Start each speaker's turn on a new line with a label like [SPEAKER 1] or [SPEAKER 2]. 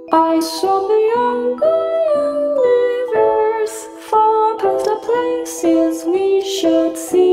[SPEAKER 1] I saw the younger universe, far past the places we should see.